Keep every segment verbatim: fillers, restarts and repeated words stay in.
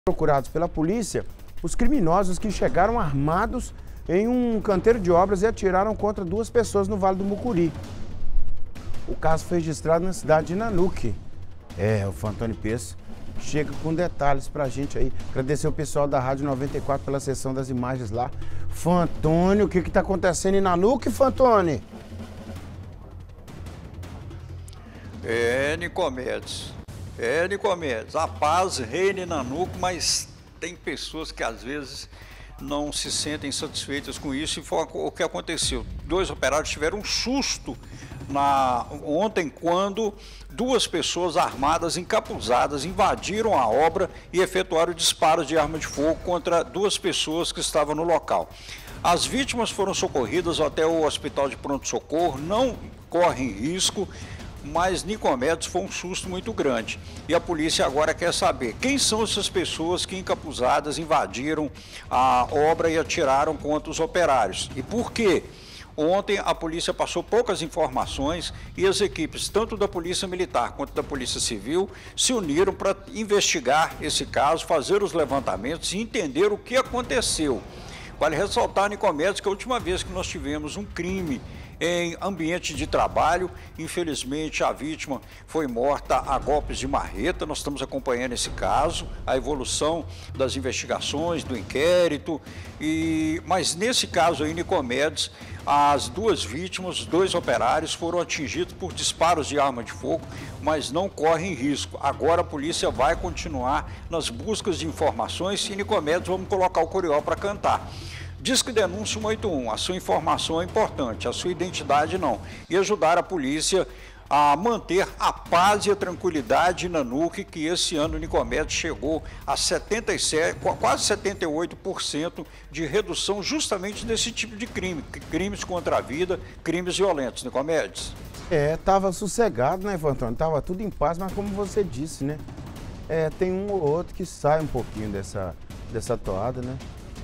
Procurados pela polícia, os criminosos que chegaram armados em um canteiro de obras e atiraram contra duas pessoas no Vale do Mucuri. O caso foi registrado na cidade de Nanuque. É, o Fantônio Peço chega com detalhes pra gente aí. Agradecer o pessoal da Rádio noventa e quatro pela sessão das imagens lá. Fantônio, o que que tá acontecendo em Nanuque, Fantônio? É, Nicomedes. É, Nicomedes. A paz reina em Nanuque, mas tem pessoas que às vezes não se sentem satisfeitas com isso, e foi o que aconteceu. Dois operários tiveram um susto na, ontem, quando duas pessoas armadas, encapuzadas, invadiram a obra e efetuaram disparos de arma de fogo contra duas pessoas que estavam no local. As vítimas foram socorridas até o hospital de pronto-socorro, não correm risco, mas Nicomedes foi um susto muito grande. E a polícia agora quer saber quem são essas pessoas que encapuzadas invadiram a obra e atiraram contra os operários. E por quê? Ontem a polícia passou poucas informações e as equipes, tanto da Polícia Militar quanto da Polícia Civil, se uniram para investigar esse caso, fazer os levantamentos e entender o que aconteceu. Vale ressaltar, Nicomedes, que a última vez que nós tivemos um crime em ambiente de trabalho, infelizmente a vítima foi morta a golpes de marreta. Nós estamos acompanhando esse caso, a evolução das investigações, do inquérito, e, mas nesse caso aí, Nicomedes, as duas vítimas, os dois operários foram atingidos por disparos de arma de fogo, mas não correm risco. Agora a polícia vai continuar nas buscas de informações e, Nicomedes, vamos colocar o Coriol para cantar. Disque denúncia um oito um, a sua informação é importante, a sua identidade não. E ajudar a polícia a manter a paz e a tranquilidade em Nanuque, que esse ano o Nicomedes chegou a setenta e sete, quase setenta e oito por cento de redução justamente desse tipo de crime, crimes contra a vida, crimes violentos, Nicomedes. É, tava sossegado, né, Fantônio? Tava tudo em paz, mas como você disse, né? É, tem um ou outro que sai um pouquinho dessa, dessa toada, né?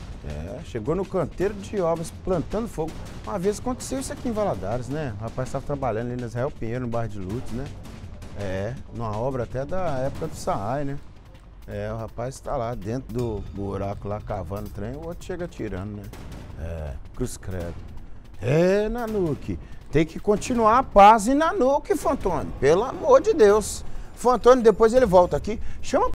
É, chegou no canteiro de obras plantando fogo. Uma vez aconteceu isso aqui em Valadares, né? O rapaz estava trabalhando ali na Israel Pinheiro, no bairro de Lourdes, né? É, numa obra até da época do Saai, né? É, o rapaz está lá dentro do buraco lá cavando o trem, o outro chega atirando, né? É, cruz credo. É, Nanuque, tem que continuar a paz em Nanuque, Fantônio, pelo amor de Deus. Fantônio, depois ele volta aqui, chama